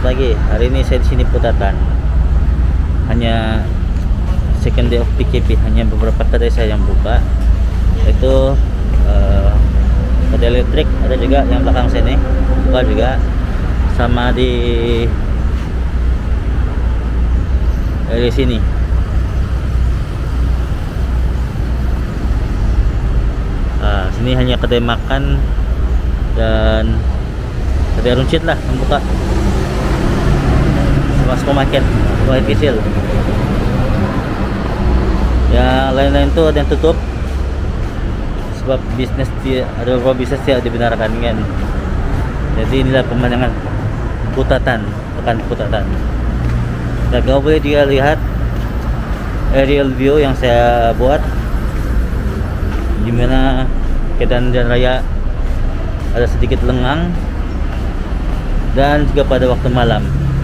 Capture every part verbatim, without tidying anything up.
lagi. Hari ini saya di sini Putatan. Hanya second day of P K P, hanya beberapa kedai saya yang buka. Itu uh, kedai elektrik ada juga yang belakang sini buka juga, sama di dari sini. Uh, sini hanya kedai makan dan kedai runcit lah yang buka, sama supermarket mulai kecil. Ya lain-lain tuh ada yang tutup sebab bisnis dia, ada beberapa bisnis tidak dibenarkan kan. Jadi inilah pemandangan Putatan, pekan Putatan. Dan kau boleh juga lihat aerial view yang saya buat, gimana keadaan jalan raya ada sedikit lengang, dan juga pada waktu malam.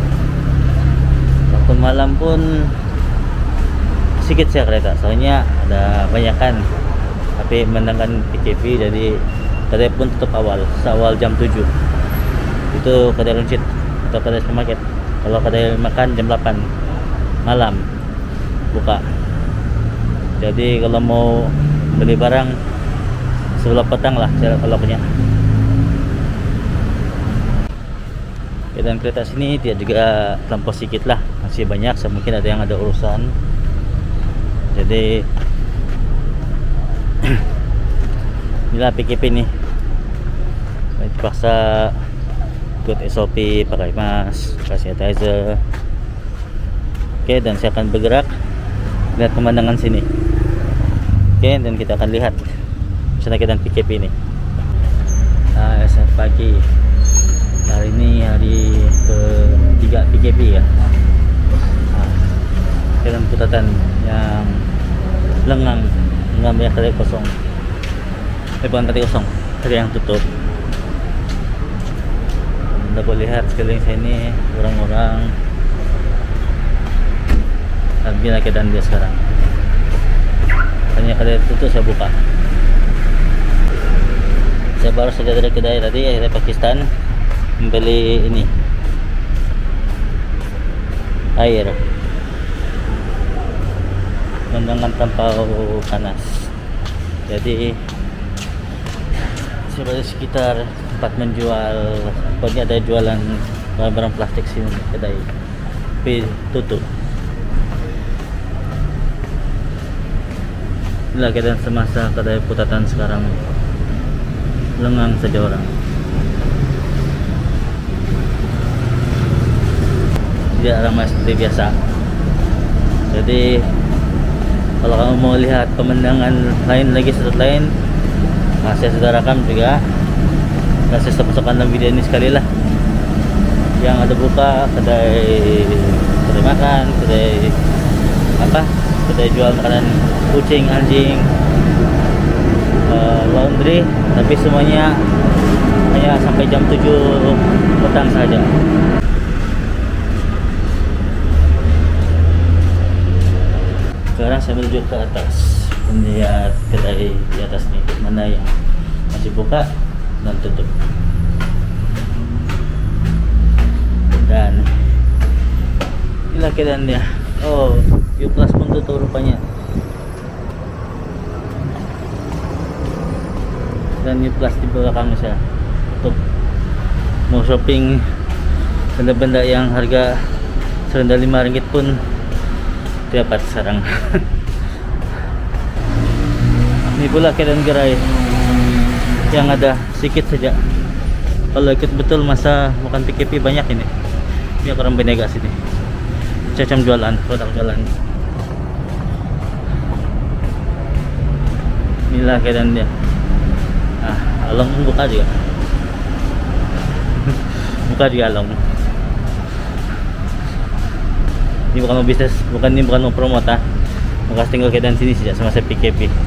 Waktu malam pun sedikit saya kereta, soalnya ada banyakan, tapi menangkan P K P jadi kedai pun tutup awal, seawal jam tujuh. Itu kedai runcit atau kedai supermarket. Kalau kedai makan jam delapan malam buka. Jadi kalau mau beli barang sebelah petang lah kalau punya. Dan kereta sini dia juga terlampau sedikit lah, masih banyak, mungkin ada yang ada urusan. Jadi inilah P K P nih, dipaksa ikut S O P, pakai mask, pakai sanitizer. Oke, dan saya akan bergerak lihat pemandangan sini. Oke, dan kita akan lihat misalnya keadaan P K P ini. Nah, esok pagi hari ini hari ketiga P K P ya. Nah, keadaan Putatan yang lengang, lengang banyak kedai kosong. Eh bukan kedai kosong, kedai yang tutup. Anda boleh lihat sekeliling sini orang-orang. Beginilah keadaan dia sekarang. Hanya kedai tutup saya buka. Saya baru saja dari kedai tadi, dari Pakistan, membeli ini air. Mendengar terlampau panas, jadi saya di sekitar tempat menjual, pokoknya ada jualan barang-barang plastik sini kedai, tapi tutup. Inilah keadaan semasa kedai Putatan sekarang, lengang saja orang. Tidak ramai seperti biasa. Jadi kalau kamu mau lihat pemandangan lain lagi, sudut lain, nah saya sudah rekam juga, dan saya masukkan dalam video ini sekali lah. Yang ada buka kedai, kedai makan, kedai apa, kedai jual makanan kucing, anjing, uh, laundry, tapi semuanya hanya sampai jam tujuh petang saja. Sekarang saya menuju ke atas, melihat kedai di atas nih, mana yang masih buka dan tutup. Dan inilah keadaannya. Oh, U Plus pun tutup rupanya. Dan U Plus di belakang saya tutup. Mau shopping benda-benda yang harga serendah lima ringgit pun dapat sekarang. Ini pula keadaan gerai yang ada sedikit saja. Kalau ikut betul masa makan P K P banyak ini. Ini orang Benega sini, macam jualan, produk jualan. Inilah keadaan dia. Ah, Along buka juga. Buka di Along. Ini bukan mau bisnis, bukan ini bukan mau promote ah. Maka tinggal keadaan sini sejak semasa P K P.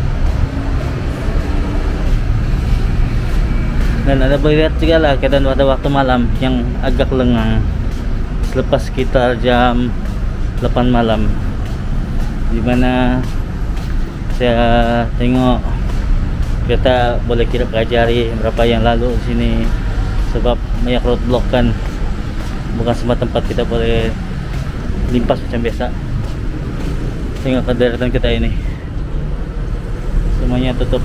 Dan ada boleh lihat juga lah keadaan pada waktu malam yang agak lengang. Selepas sekitar jam delapan malam, dimana saya tengok kereta boleh kira pelajari berapa yang lalu di sini, sebab banyak roadblock kan. bukan semua tempat kita boleh limpas macam biasa. Tengok ke deretan kita ini, semuanya tutup,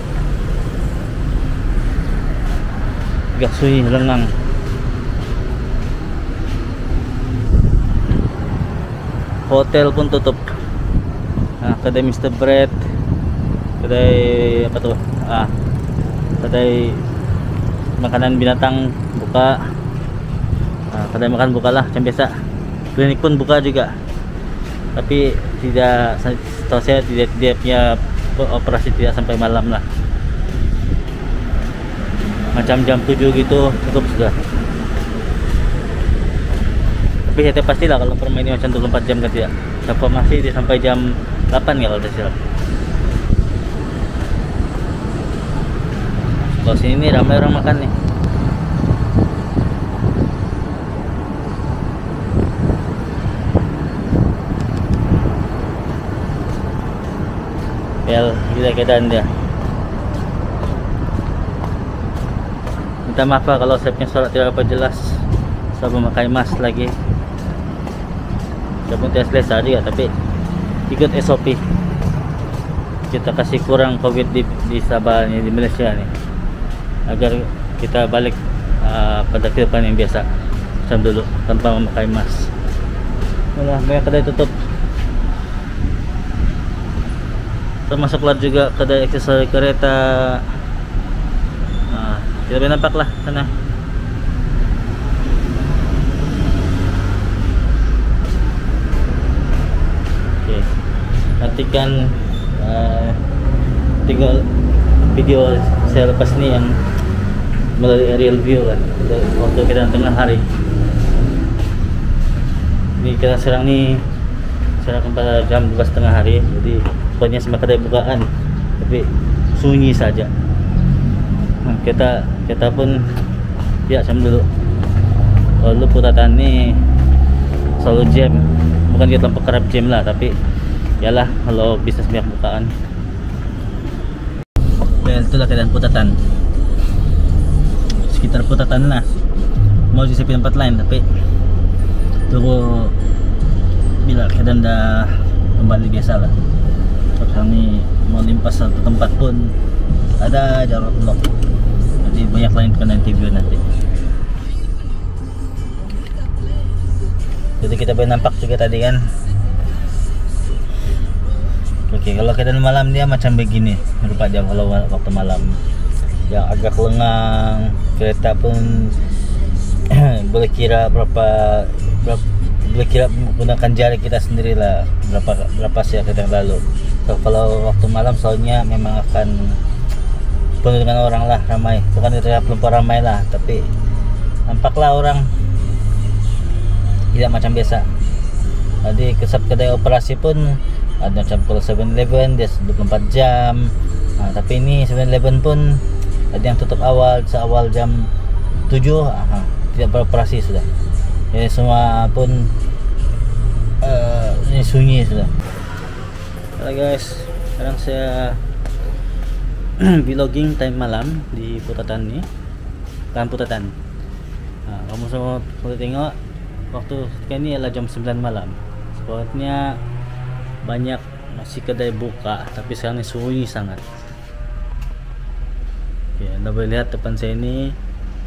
agak sunyi, lengang. Hotel pun tutup. Nah, kedai mister Bread, kedai apa tuh? Ah, kedai makanan binatang buka. Nah, kedai makan bukalah macam biasa. Klinik pun buka juga. Tapi tidak, setahu saya tidak, dia punya operasi tidak sampai malam lah. Macam jam tujuh gitu tutup sudah. Tapi saya pastilah kalau permainan macam dua puluh empat jam kan tidak. Masih dia sampai jam delapan ya kalau tidak silap. Kalau sini nih ramai orang makan nih. Bel, gila keadaan dia. Minta maaf lah kalau saya punya suara tidak apa jelas. Saya memakai mask lagi. Saya pun tes lesa juga, tapi ikut S O P. Kita kasih kurang COVID di, di Sabah nih, di Malaysia nih, agar kita balik uh, pada kehidupan yang biasa macam dulu tanpa memakai mask. Malah banyak kedai tutup. Termasuk keluar juga kedai aksesori kereta. Nah, kita boleh nampak lah sana. Oke, nantikan uh, tinggal video saya lepas ini yang melalui aerial view kan, waktu kita tengah hari. Ini kita sekarang nih sekarang pada jam dua belas tengah hari, jadi pokoknya semua kedai bukaan tapi sunyi saja. Nah, kita kita pun ya macam dulu. Kalau dulu Putatan nih selalu jam, bukan kita terlalu kerap jam lah, tapi yalah kalau bisnis banyak bukaan. Ya itulah keadaan Putatan, sekitar Putatan lah. Mau di tempat lain tapi tunggu bila keadaan dah kembali biasa lah. Kami mau limpas satu tempat pun ada jarak blok, jadi banyak lain kena interview nanti. Jadi kita boleh nampak juga tadi kan. Oke, kalau keadaan malam dia macam begini rupa jam kalau waktu malam yang agak lengang. Kereta pun boleh kira berapa, berapa boleh kira menggunakan jari kita sendiri lah berapa berapa sih yang lalu. So, kalau waktu malam soalnya memang akan penuh dengan orang lah, ramai. Bukan terlihat belum ramai lah, tapi nampaklah orang tidak macam biasa. Jadi kesap kedai operasi pun ada macam kalau seven eleven dia dua puluh empat jam. Nah, tapi ini seven eleven pun ada yang tutup awal, seawal jam tujuh, aha, tidak beroperasi sudah. Jadi semua pun uh, ini sunyi sudah. Halo guys, sekarang saya vlogging time malam di Putatan nih, kan Putatan. Nah, kamu semua boleh tengok waktu ketika ini adalah jam sembilan malam. Sebabnya banyak masih kedai buka, tapi sekarang ini sunyi sangat. Oke, Anda boleh lihat depan saya ini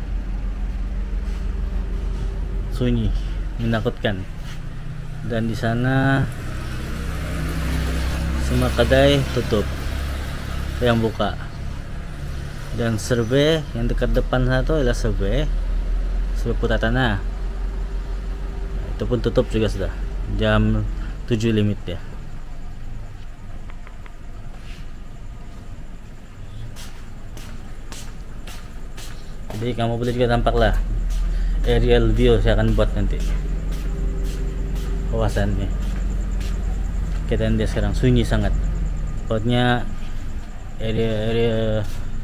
sunyi, menakutkan. Dan di sana semua kedai tutup, yang buka. Dan survey yang dekat depan sana itu adalah survey survey Putatan. Nah, itu pun tutup juga sudah jam tujuh limit ya. Jadi kamu boleh juga tampak lah aerial view saya akan buat nanti kawasannya. Kita dia sekarang sunyi sangat. Pokoknya area-area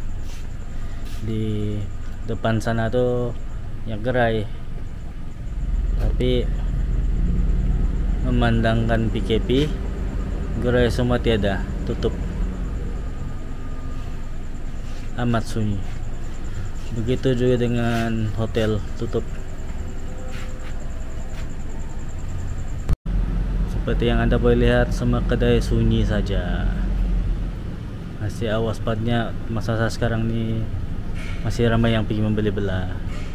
di depan sana tuh yang gerai, tapi memandangkan P K P gerai semua tiada, tutup, amat sunyi. Begitu juga dengan hotel tutup. Seperti yang anda boleh lihat, semua kedai sunyi saja. Masih awas padnya, masa sekarang nih masih ramai yang pergi membeli belah.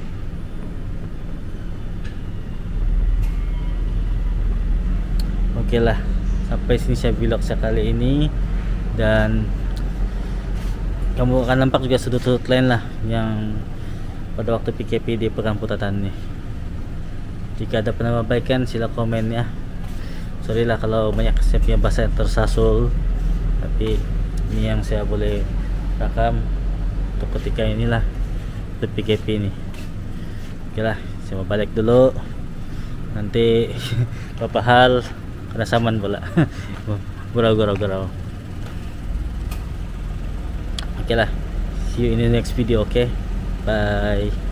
Oke lah, sampai sini saya vlog sekali ini, dan kamu akan nampak juga sudut-sudut lain lah yang pada waktu P K P di Pekan Putatan nih. Jika ada penambahbaikan sila komen ya. Sorry lah kalau banyak saya punya bahasa yang tersasul, tapi ini yang saya boleh rakam untuk ketika inilah untuk P K P ini. Oke lah, saya mau balik dulu. Nanti beberapa hal kena saman pula. Gurau-gurau-gurau. Oke lah, see you in the next video. Okay, bye.